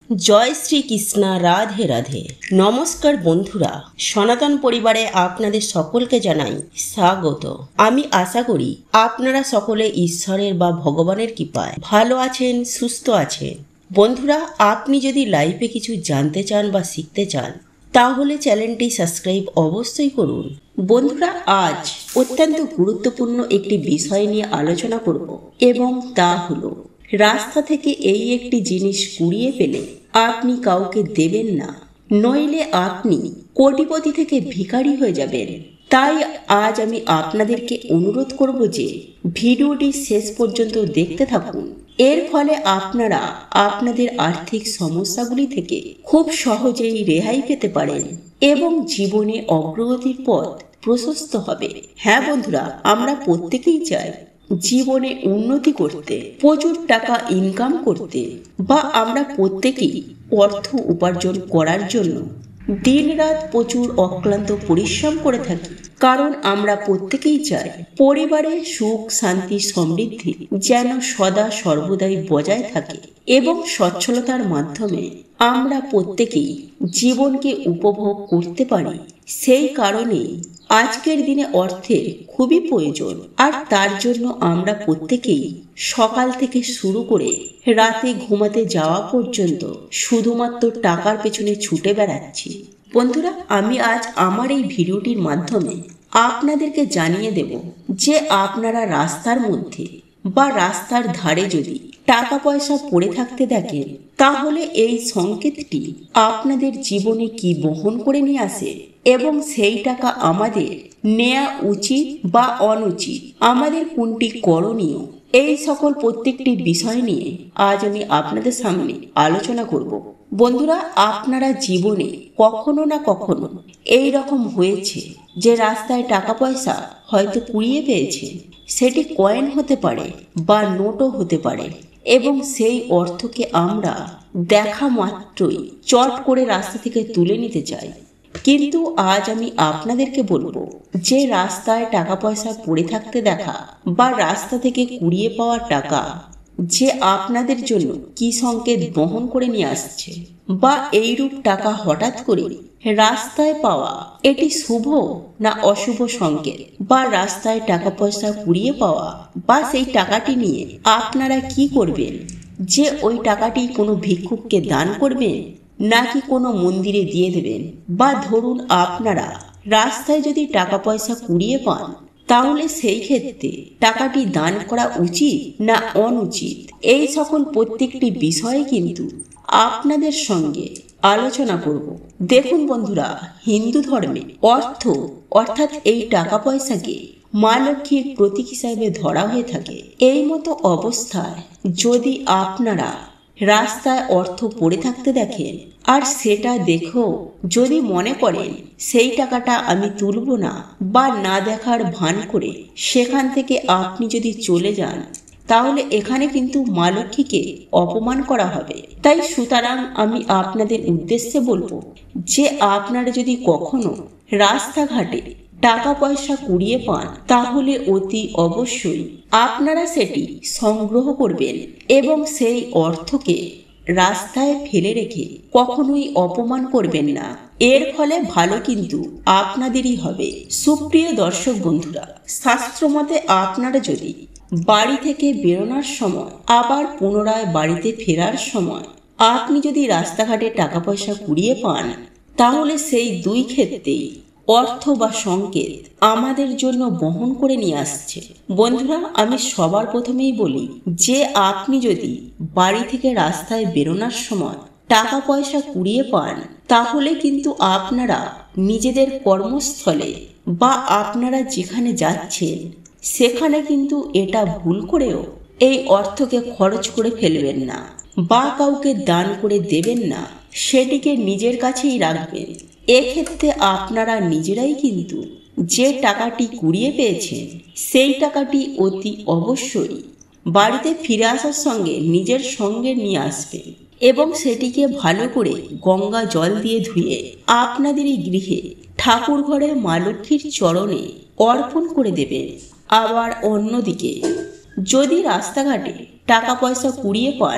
জয় শ্রীকৃষ্ণ, রাধে রাধে। নমস্কার বন্ধুরা, সনাতন পরিবারে আপনাদের সকলকে জানাই স্বাগত। আমি আশা করি আপনারা সকলে ঈশ্বরের বা ভগবানের কৃপায় ভালো আছেন, সুস্থ আছেন। বন্ধুরা, আপনি যদি লাইফে কিছু জানতে চান বা শিখতে চান তাহলে চ্যানেলটি সাবস্ক্রাইব অবশ্যই করুন। বন্ধুরা, আজ অত্যন্ত গুরুত্বপূর্ণ একটি বিষয় নিয়ে আলোচনা করব এবং তা হলো রাস্তা থেকে এই একটি জিনিস কুড়িয়ে পেলে আপনি কাউকে দেবেন না, নইলে আপনি কোটিপতি থেকে ভিখারি হয়ে যাবেন। তাই আজ আমি আপনাদেরকে অনুরোধ করব যে ভিডিওটি শেষ পর্যন্ত দেখতে থাকুন। এর ফলে আপনারা আপনাদের আর্থিক সমস্যাগুলি থেকে খুব সহজেই রেহাই পেতে পারেন এবং জীবনে অগ্রগতির পথ প্রশস্ত হবে। হ্যাঁ বন্ধুরা, আমরা প্রত্যেকেই চাই জীবনে উন্নতি করতে, প্রচুর টাকা ইনকাম করতে, বা আমরা প্রত্যেকেই অর্থ উপার্জন করার জন্য দিনরাত প্রচুর অক্লান্ত পরিশ্রম করে থাকি। কারণ আমরা প্রত্যেকেই চাই পরিবারে সুখ, শান্তি, সমৃদ্ধি যেন সদা সর্বদাই বজায় থাকে এবং সচ্ছলতার মাধ্যমে আমরা প্রত্যেকেই জীবনকে উপভোগ করতে পারি। সেই কারণে আজকের দিনে অর্থের খুবই প্রয়োজন, আর তার জন্য আমরা প্রত্যেকেই সকাল থেকে শুরু করে রাতে ঘুমাতে যাওয়া পর্যন্ত শুধুমাত্র টাকার পেছনে ছুটে বেড়াচ্ছি। বন্ধুরা, আমি আজ আমার এই ভিডিওটির মাধ্যমে আপনাদেরকে জানিয়ে দেব যে আপনারা রাস্তার মধ্যে বা রাস্তার ধারে যদি টাকা পয়সা পড়ে থাকতে দেখেন তাহলে এই সংকেতটি আপনাদের জীবনে কি বহন করে নিয়ে আসে এবং সেই টাকা আমাদের নেওয়া উচিত বা অনুচিত, আমাদের কোনটি করণীয়, এই সকল প্রত্যেকটি বিষয় নিয়ে আজ আমি আপনাদের সামনে আলোচনা করব। বন্ধুরা, আপনারা জীবনে কখনো না কখনো এই রকম হয়েছে যে রাস্তায় টাকা পয়সা হয়তো কুড়িয়ে পেয়েছে, সেটি কয়েন হতে পারে বা নোটও হতে পারে, এবং সেই অর্থকে আমরা দেখা মাত্রই চট করে রাস্তা থেকে তুলে নিতে চাই। কিন্তু আজ আমি আপনাদেরকে বলবো যে রাস্তায় টাকা পয়সা পড়ে থাকতে দেখা বা রাস্তা থেকে কুড়িয়ে পাওয়া টাকা যে আপনাদের জন্য কি সংকেত বহন করে নিয়ে আসছে, বা এইরূপ টাকা হঠাৎ করে রাস্তায় পাওয়া এটি শুভ না অশুভ সংকেত, বা রাস্তায় টাকা পয়সা কুড়িয়ে পাওয়া বা সেই টাকাটি নিয়ে আপনারা কি করবেন, যে ওই টাকাটি কোনো ভিক্ষুককে দান করবেন নাকি কোনো মন্দিরে দিয়ে দেবেন, বা ধরুন আপনারা রাস্তায় যদি টাকা পয়সা কুড়িয়ে পান তাহলে সেই ক্ষেত্রে টাকাটি দান করা উচিত না অনুচিত, এই সকল প্রত্যেকটি বিষয়ে কিন্তু আপনাদের সঙ্গে আলোচনা করব। দেখুন বন্ধুরা, হিন্দু ধর্মে অর্থ অর্থাৎ এই টাকা পয়সাকে মা লক্ষ্মীর প্রতীক হিসাবে ধরা হয়ে থাকে। এই মতো অবস্থায় যদি আপনারা রাস্তায় অর্থ পড়ে থাকতে দেখেন আর সেটা দেখেও যদি মনে করেন সেই টাকাটা আমি তুলব না, বা না দেখার ভান করে সেখান থেকে আপনি যদি চলে যান, তাহলে এখানে কিন্তু মা লক্ষ্মীকে অপমান করা হবে। তাই সুতরাং আমি আপনাদের উদ্দেশ্যে বলবো যে আপনারা যদি কখনো রাস্তাঘাটে টাকা পয়সা কুড়িয়ে পান তাহলে অতি অবশ্যই আপনারা সেটি সংগ্রহ করবেন এবং সেই অর্থকে রাস্তায় ফেলে রেখে কখনোই অপমান করবেন না। এর ফলে ভালো কিন্তু আপনাদেরই হবে। সুপ্রিয় দর্শক বন্ধুরা, শাস্ত্রমতে আপনারা যদি বাড়ি থেকে বেরোনোর সময় আবার পুনরায় বাড়িতে ফেরার সময় আপনি যদি রাস্তাঘাটে টাকা পয়সা কুড়িয়ে পান তাহলে সেই দুই ক্ষেত্রেই অর্থ বা সংকেত আমাদের জন্য বহন করে নিয়ে আসছে। বন্ধুরা, আমি সবার প্রথমেই বলি যে আপনি যদি বাড়ি থেকে রাস্তায় বেরোনোর সময় টাকা পয়সা কুড়িয়ে পান তাহলে কিন্তু আপনারা নিজেদের কর্মস্থলে বা আপনারা যেখানে যাচ্ছেন সেখানে কিন্তু এটা ভুল করেও এই অর্থকে খরচ করে ফেলবেন না বা কাউকে দান করে দেবেন না, সেটিকে নিজের কাছেই রাখবেন। এক্ষেত্রে আপনারা নিজেরাই কিন্তু যে টাকাটি কুড়িয়ে পেয়েছেন সেই টাকাটি অতি অবশ্যই বাড়িতে ফিরে আসার সঙ্গে নিজের সঙ্গে নিয়ে আসবেন এবং সেটিকে ভালো করে গঙ্গা জল দিয়ে ধুয়ে আপনাদেরই গৃহে ঠাকুর ঘরে মা লক্ষ্মীর চরণে অর্পণ করে দেবেন। আবার অন্যদিকে যদি রাস্তাঘাটে টাকা পয়সা কুড়িয়ে পান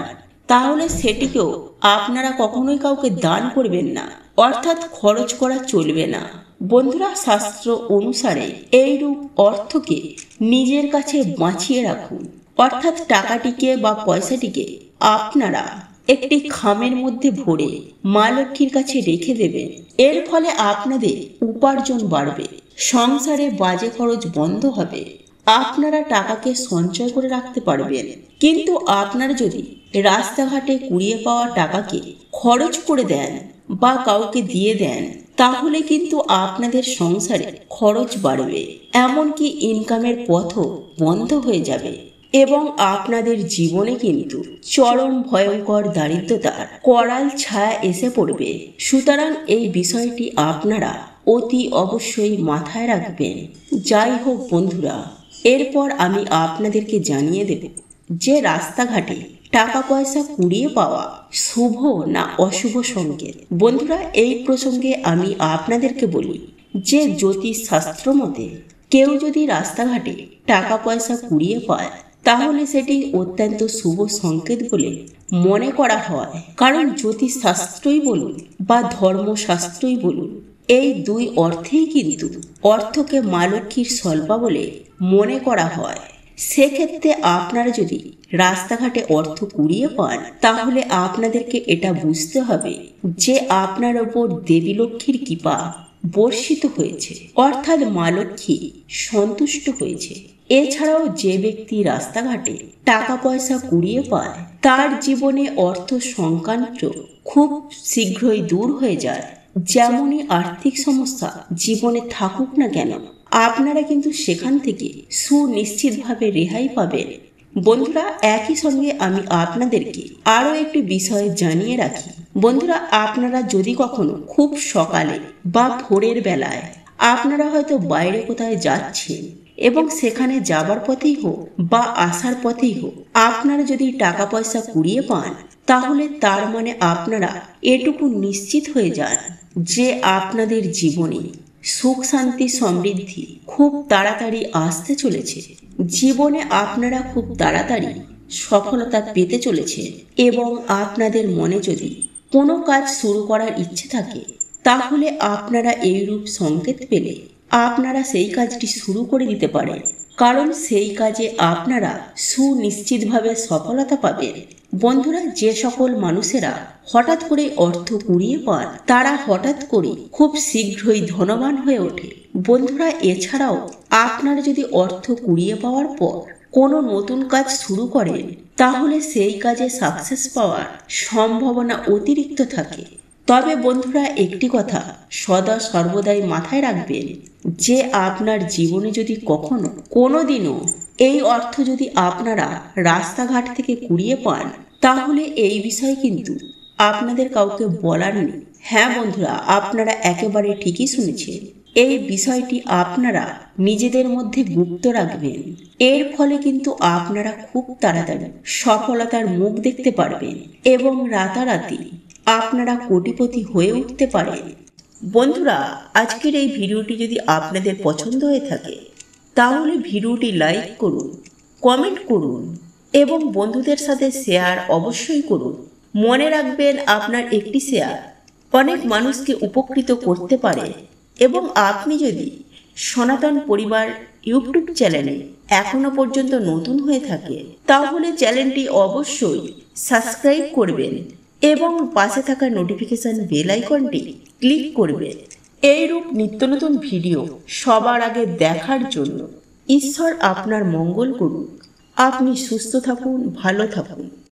তাহলে সেটিকেও আপনারা কখনোই কাউকে দান করবেন না, অর্থাৎ খরচ করা চলবে না। বন্ধুরা, শাস্ত্র অনুসারে এইরূপ অর্থকে নিজের কাছে বাঁচিয়ে রাখুন, অর্থাৎ টাকাটিকে বা পয়সাটিকে আপনারা একটি খামের মধ্যে ভরে মা লক্ষ্মীর কাছে রেখে দেবেন। এর ফলে আপনাদের উপার্জন বাড়বে, সংসারে বাজে খরচ বন্ধ হবে, আপনারা টাকাকে সঞ্চয় করে রাখতে পারবেন। কিন্তু আপনারা যদি রাস্তাঘাটে কুড়িয়ে পাওয়া টাকাকে খরচ করে দেন বা কাউকে দিয়ে দেন, তাহলে কিন্তু আপনাদের সংসারে খরচ বাড়বে, এমনকি ইনকামের পথও বন্ধ হয়ে যাবে এবং আপনাদের জীবনে কিন্তু চরম ভয়ঙ্কর দারিদ্রতার করাল ছায়া এসে পড়বে। সুতরাং এই বিষয়টি আপনারা অতি অবশ্যই মাথায় রাখবেন। যাই হোক বন্ধুরা, এরপর আমি আপনাদেরকে জানিয়ে দেব যে রাস্তাঘাটে টাকা পয়সা কুড়িয়ে পাওয়া শুভ না অশুভ সংকেত। বন্ধুরা, এই প্রসঙ্গে আমি আপনাদেরকে বলি যে জ্যোতিষ শাস্ত্র মতে কেউ যদি রাস্তাঘাটে টাকা পয়সা কুড়িয়ে পায়, তাহলে সেটি অত্যন্ত শুভ সংকেত বলে মনে করা হয়। কারণ জ্যোতিষ শাস্ত্রই বলুন বা ধর্মশাস্ত্রই বলুন, এই দুই অর্থেই কিন্তু অর্থকে মা লক্ষ্মীর স্বল্পা বলে মনে করা হয়। সেক্ষেত্রে আপনারা যদি রাস্তাঘাটে অর্থ কুড়িয়ে পান, তাহলে আপনাদেরকে এটা বুঝতে হবে যে আপনার ওপর দেবী লক্ষ্মীর কৃপা বর্ষিত হয়েছে, অর্থাৎ মা লক্ষ্মী সন্তুষ্ট হয়েছে। এছাড়াও যে ব্যক্তি রাস্তাঘাটে টাকা পয়সা কুড়িয়ে পায়, তার জীবনে অর্থ সংক্রান্ত খুব শীঘ্রই দূর হয়ে যায়। যেমনই আর্থিক সমস্যা জীবনে থাকুক না কেন, আপনারা কিন্তু সেখান থেকে সুনিশ্চিতভাবে রেহাই পাবেন। বন্ধুরা, একই সঙ্গে আমি আপনাদেরকে আরও একটি বিষয় জানিয়ে রাখি। বন্ধুরা, আপনারা যদি কখনো খুব সকালে বা ভোরের বেলায় আপনারা হয়তো বাইরে কোথায় যাচ্ছেন এবং সেখানে যাবার পথেই হোক বা আসার পথেই হোক আপনারা যদি টাকা পয়সা কুড়িয়ে পান, তাহলে তার মানে আপনারা এটুকু নিশ্চিত হয়ে যান যে আপনাদের জীবনে সুখ শান্তি সমৃদ্ধি খুব তাড়াতাড়ি আসতে চলেছে। জীবনে আপনারা খুব তাড়াতাড়ি সফলতা পেতে চলেছে এবং আপনাদের মনে যদি কোনো কাজ শুরু করার ইচ্ছে থাকে, তাহলে আপনারা এইরূপ সংকেত পেলে আপনারা সেই কাজটি শুরু করে দিতে পারেন, কারণ সেই কাজে আপনারা সুনিশ্চিতভাবে সফলতা পাবেন। বন্ধুরা, যে সকল মানুষেরা হঠাৎ করে অর্থ কুড়িয়ে পান, তারা হঠাৎ করে খুব শীঘ্রই ধনবান হয়ে ওঠে। বন্ধুরা, এছাড়াও আপনারা যদি অর্থ কুড়িয়ে পাওয়ার পর কোনো নতুন কাজ শুরু করেন, তাহলে সেই কাজে সাকসেস পাওয়ার সম্ভাবনা অতিরিক্ত থাকে। তবে বন্ধুরা, একটি কথা সদা সর্বদাই মাথায় রাখবেন যে আপনার জীবনে যদি কখনো কোনো দিনও এই অর্থ যদি আপনারা রাস্তাঘাট থেকে কুড়িয়ে পান, তাহলে এই বিষয়ে কিন্তু আপনাদের কাউকে বলার নেই। হ্যাঁ বন্ধুরা, আপনারা একেবারে ঠিকই শুনেছেন। এই বিষয়টি আপনারা নিজেদের মধ্যে গুপ্ত রাখবেন। এর ফলে কিন্তু আপনারা খুব তাড়াতাড়ি সফলতার মুখ দেখতে পারবেন এবং রাতারাতি আপনারা কোটিপতি হয়ে উঠতে পারেন। বন্ধুরা, আজকের এই ভিডিওটি যদি আপনাদের পছন্দ হয়ে থাকে, তাহলে ভিডিওটি লাইক করুন, কমেন্ট করুন এবং বন্ধুদের সাথে শেয়ার অবশ্যই করুন। মনে রাখবেন, আপনার একটি শেয়ার অনেক মানুষকে উপকৃত করতে পারে। এবং আপনি যদি সনাতন পরিবার ইউটিউব চ্যানেলে এখনো পর্যন্ত নতুন হয়ে থাকে, তাহলে চ্যানেলটি অবশ্যই সাবস্ক্রাইব করবেন এবং পাশে থাকা নোটিফিকেশন বেল আইকনটি ক্লিক করবেন। এইরূপ নিত্য নতুন ভিডিও সবার আগে দেখার জন্য ঈশ্বর আপনার মঙ্গল করুন। আপনি সুস্থ থাকুন, ভালো থাকুন।